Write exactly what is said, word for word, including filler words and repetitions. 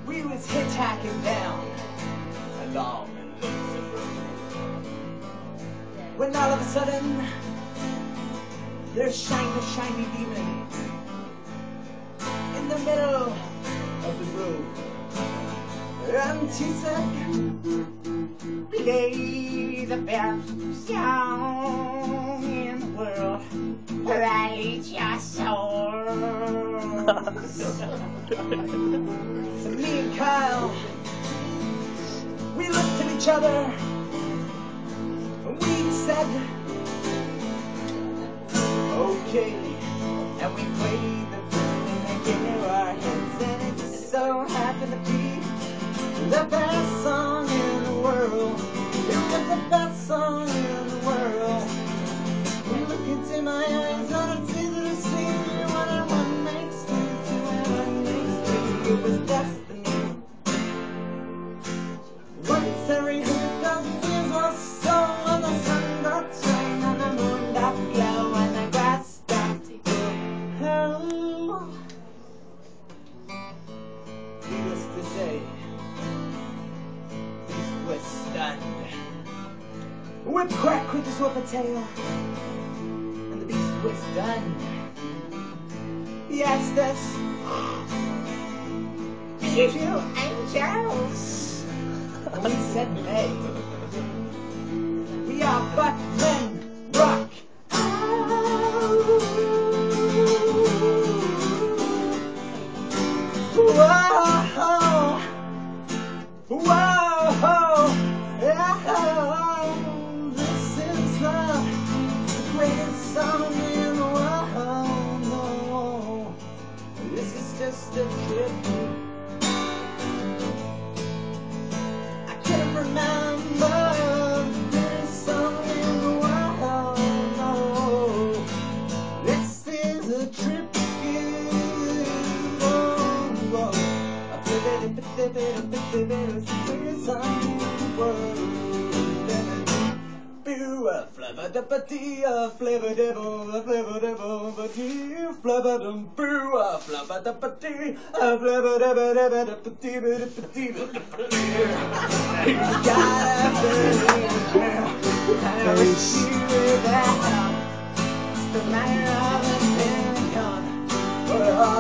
we was hitchhiking down a long and lonesome road, when all of a sudden there shined a shiny demon in the middle of the road, and he said, play the best song in the world, right your soul. So me and Kyle, we looked at each other and we said, okay, and we played the tune and it gave our heads, and it so happened to be the best song in the world. It was the best song in the world. You look into my eyes and it's easy to see what I want makes me to what makes me. It was destiny. Once every hundred thousand years or so, when the sun got shine and the moon got glow and the grass stopped to grow. Needless to say, was stunned. Whip crack with his whip tail, and the beast was done. He asked us, did you angels? And we said nay. We are but men rock. Whoa, whoa, yeah, this is the greatest song in the world. No, this is just a trip. I can't remember the greatest song in the world. No, this is a trip. A flabba dabba dee, a flabba dabba, a flabba dabba dee, flabba dum boo, a flabba dabba dee, a flabba dabba dabba dabba dee, dabba dee, dabba dee. You gotta believe me, I wish you were there. It's the matter of a million, but